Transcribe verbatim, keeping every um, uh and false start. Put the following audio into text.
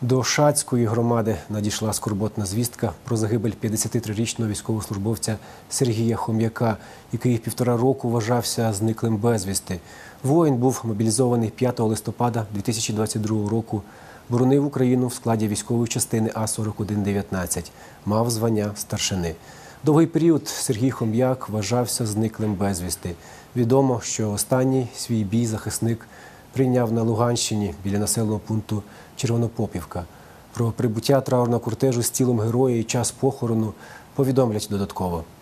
До Шацької громади надійшла скорботна звістка про загибель п'ятдесятитрирічного військовослужбовця Сергія Хом'яка, який півтора року вважався зниклим безвісти. Воїн був мобілізований п'ятого листопада дві тисячі двадцять другого року, боронив Україну в складі військової частини А сорок один дев'ятнадцять, мав звання старшини. Довгий період Сергій Хом'як вважався зниклим безвісти. Відомо, що останній свій бій захисник прийняв на Луганщині біля населеного пункту Червонопопівка. Про прибуття траурного кортежу з тілом героя і час похорону повідомлять додатково.